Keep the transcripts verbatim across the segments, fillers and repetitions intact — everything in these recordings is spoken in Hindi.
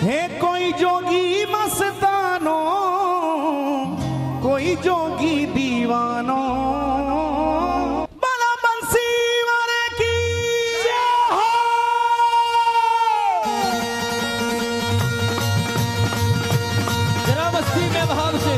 हे कोई जोगी मस्तानो, कोई जोगी दीवानो, बड़ा बंसी वाले की जय हो। जरा मस्ती में भाव से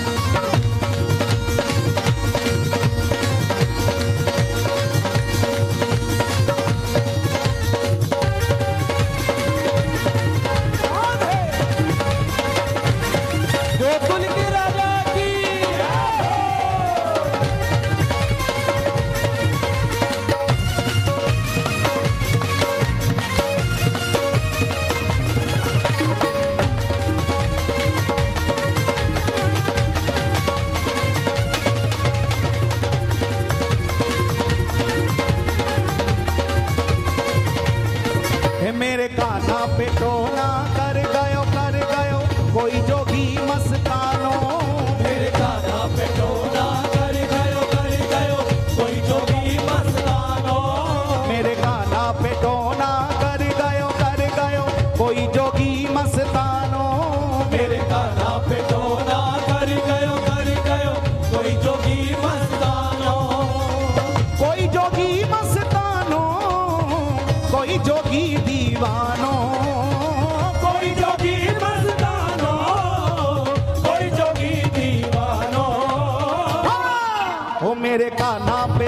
मेरे काना पे टोना कर गयो कर गयो कोई जोगी मस्तानो, मेरे काना पे टोना कर गयो कर गयो कोई जोगी मस्तानो, मेरे काना पे टोना कर गयो कर गयो कोई जोगी मस्तानो, मेरे काना पे टोना कर गयो कर गयो कोई जोगी मस्तानो, कोई जोगी मस्तानो, कोई जोगी दीवानो, कोई जोगी मस्तानो, कोई जोगी दीवानो। ओ मेरे काना पे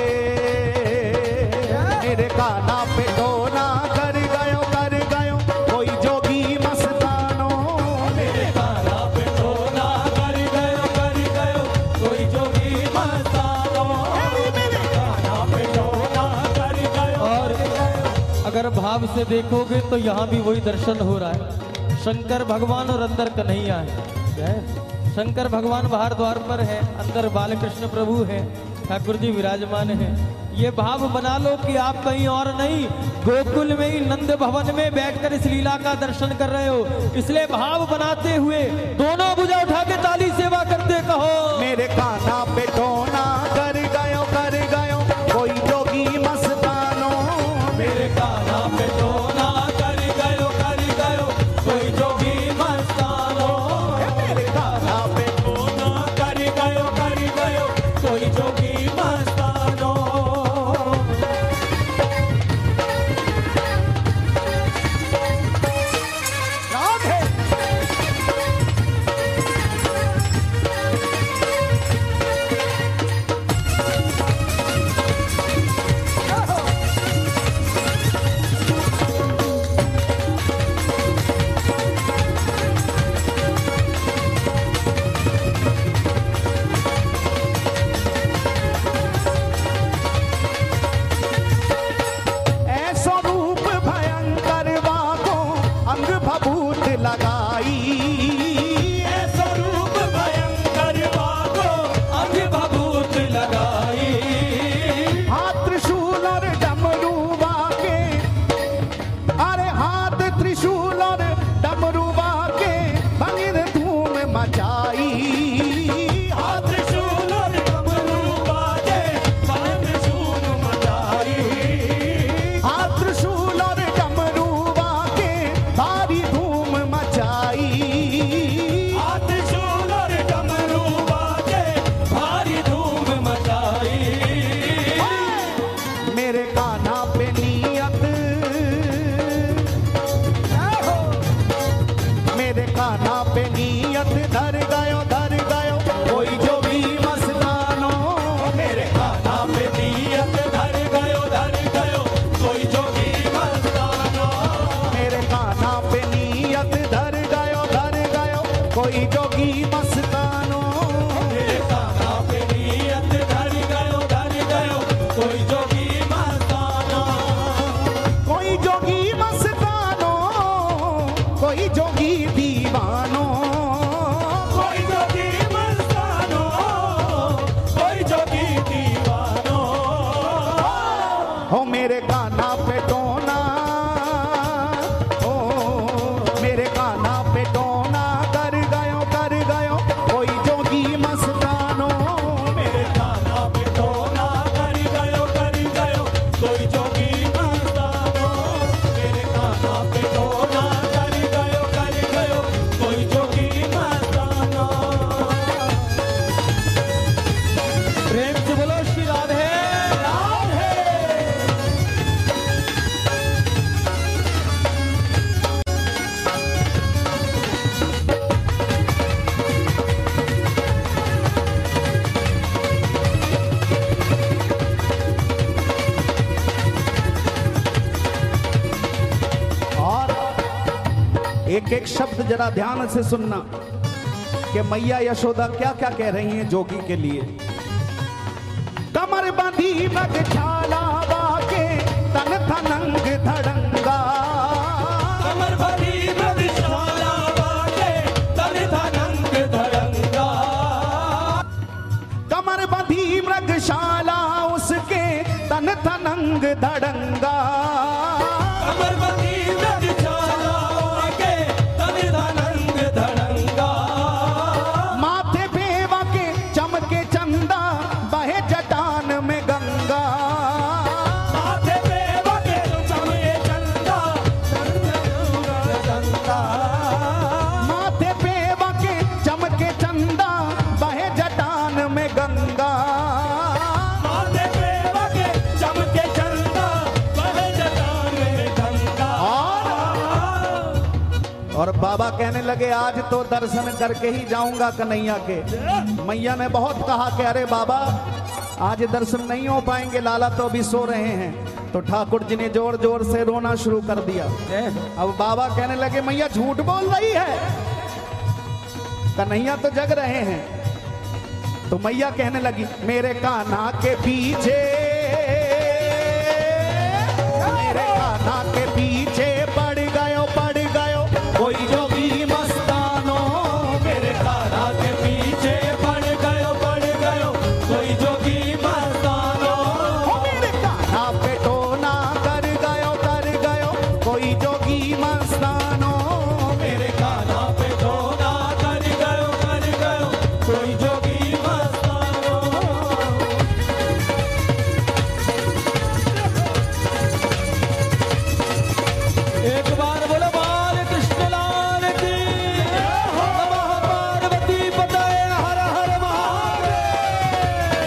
मेरे काना पे टोना कर गयो कर गयो कोई जोगी मस्तानो, मेरे काना पे टोना कर गयो कर गयो कोई जोगी मस्तानो, मेरे काना पे टोना कर गयो। और अगर भाव से देखोगे तो यहाँ भी वही दर्शन हो रहा है, शंकर भगवान और अंदर कन्हैया है। शंकर भगवान बाहर द्वार पर है, अंदर बालकृष्ण प्रभु है, ठाकुर जी विराजमान है। ये भाव बना लो कि आप कहीं और नहीं, गोकुल में ही नंद भवन में बैठकर इस लीला का दर्शन कर रहे हो। इसलिए भाव बनाते हुए दोनों भुजा उठा के ताली सेवा करते कहो, मेरे काना पे टोना कर गयो कर गयो कोई जोगी मस्तानो, मेरे काना पे टोना कर गयो कर गयो कोई जोगी मस्तानो, मेरे काना पे टोना कर गयो कर गयो कोई जोगी मस्तानो। राधे ऐसो रूप भयंकर वाको अंग भभूत लगाई, ऐसा रूप भयंकर वाको अंग भभूत लगाई, हाथ त्रिशूल और डमरू वाके, अरे हाथ त्रिशूल और डमरू वाके भंगिर धूम मचाई, हाथ त्रिशूल और डमरू बाजे भंग धूम मचाई, हाथ त्रिशूल और डमरू वाके भारी धूम मचाई, हाथ त्रिशूल और डमरू बाजे भारी धूम मचाई। मेरे काना पे नियत, मेरे काना पे नियत धर गयो धर गयो कोई जोगी मस्तानो, मेरे काना पे नियत धर गयो धर गयो कोई जोगी मस्तानो, मेरे काना पे नियत धर गयो धर गयो कोई जोगी मस्तानो, मेरे काना पे नियत धर गयो धर गयो कोई जोगी मस्तानो, कोई जोगी मस्तानो, कोई जोगी दीवानो, कोई जोगी मस्तानो, कोई जोगी दीवानो। हो मेरे काना पे टोना, ओ मेरे काना पे टोना कर गयो कर गयो कोई जोगी मस्तानो, मेरे काना पे टोना कर गयो कर गयो कोई जोगी मस्तानो, मेरे काना पे टोना कर गयो कर एक एक शब्द जरा ध्यान से सुनना कि मैया यशोदा क्या क्या कह रही हैं जोगी के लिए। कमर बंधी मगछाला बाके तन थनंग धड़ंगा, कमर बंधी मगछाला बाके तन थनंग धड़ंगा, कमर बंधी मृगशाला उसके तन थनंग धड़ंगा, कमर बंधी मगछाला बाके तन थनंग धड़ंगा, माथे पे वाके चमके चंदा बहे जटान में गंगा, माथे पे वाके चमके चंदा गंगा, माथे पे वाके चमके चंदा बहे जटान में गंगा, माथे पे वाके चमके चंदा बहे जटान में गंगा। और बाबा कहने लगे आज तो दर्शन करके ही जाऊंगा कन्हैया के। मैया ने बहुत कहा कि अरे बाबा आज दर्शन नहीं हो पाएंगे, लाला तो अभी सो रहे हैं। तो ठाकुर जी ने जोर जोर से रोना शुरू कर दिया। अब बाबा कहने लगे मैया झूठ बोल रही है, कन्हैया तो जग रहे हैं। तो मैया कहने लगी मेरे कान्हा के पीछे, मेरे कान्हा के पीछे पड़ गयो पड़ गयो कोई जोगी मस्तानो, मेरे कान्हा के पीछे पड़ गयो पड़ गयो कोई जोगी मस्तानो, मेरे कान्हा पे टोना कर गयो कर गयो कोई जोगी मस्तानो, मेरे कान्हा पे टोना कर गयो कर गयो कोई जोगी मस्तानो। एक बार बोलो बाल कृष्ण लाल की, नमः पार्वती पतये हर हर महादेव।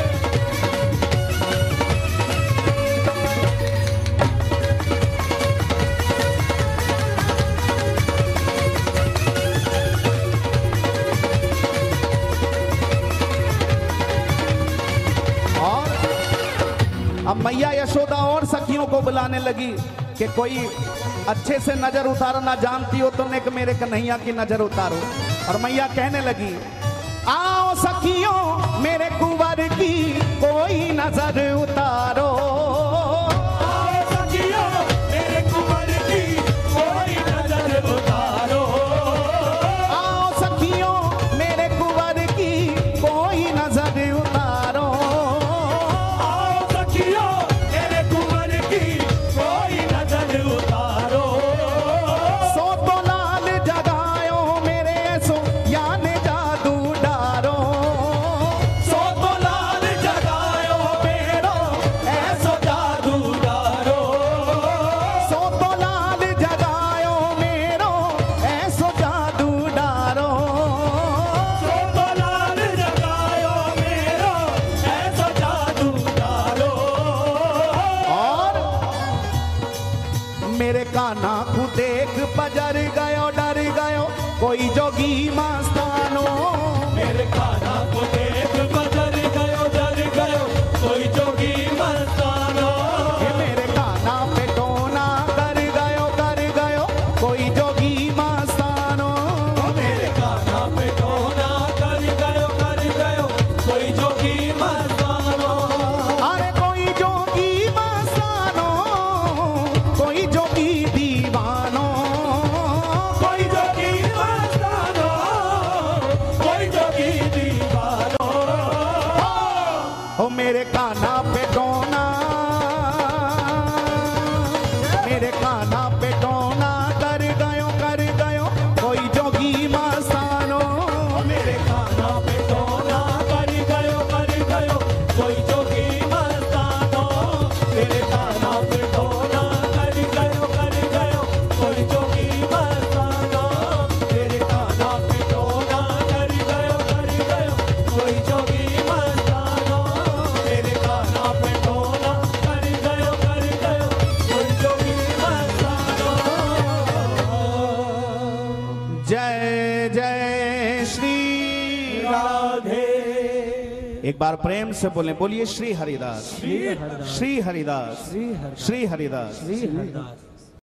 और अब मैया यशोदा और सखियों को बुलाने लगी कि कोई अच्छे से नजर उतारो, ना जानती हो तो नेक मेरे कन्हैया की नजर उतारो। और मैया कहने लगी आओ सखियों मेरे कुंवर की कोई नजर उतारो, आओ सखियों मेरे कुंवर की कोई नजर उतारो, आओ सखियों मेरे कुंवर की कोई नजर उतारो, आओ सखियों मेरे कुंवर की कोई नजर उतारो, सो तो लाल जगायो मेरे सो यान जादू डारो, सो तो लाल जगायो मेरो ऐसो जादू डारो, सो तो लाल जगायो मेरो ऐसो जादू डारो। सो तो लाल जगायो मेरो ऐसो जादू डारो, और मेरे कान्हा को देख बजर गयो डर गयो कोई जोगी मस्तानो, मेरे कान्हा को देख बजर गयो डर गयो कोई जोगी मस्तानो, हे मेरे कान्हा पे टोना कर गयो कर गयो कोई जोगी मस्तानो, मेरे कान्हा पे टोना कर गयो कर गयो कोई जोगी मस्तानो, अरे कोई जोगी मस्तानो कोई जोगी दीवानो, कोई जोगी मस्तानो कोई जोगी दीवानो, हो मेरे कान्हा पे टोना, मेरे कान्हा पे टोना कर गयो कर गयो कोई जोगी मस्तानो, मेरे कान्हा पे टोना कर गयो कर गयो कोई जोगी मस्तानो, मेरे कान्हा पे टोना कर गयो कर गयो कोई जोगी मस्तानो, मेरे कान्हा पे टोना कर गयो कर गयो कोई जोगी मस्तानो, मेरे कान्हा पे टोना कर गयो कर गयो कोई जोगी मस्तानो। जय जय श्री राधे। एक बार प्रेम से बोले, बोलिए श्री हरिदास, श्री हरिदास, श्री हरिदास, श्री हरिदास, श्री हरिदास। श्री हरिदास।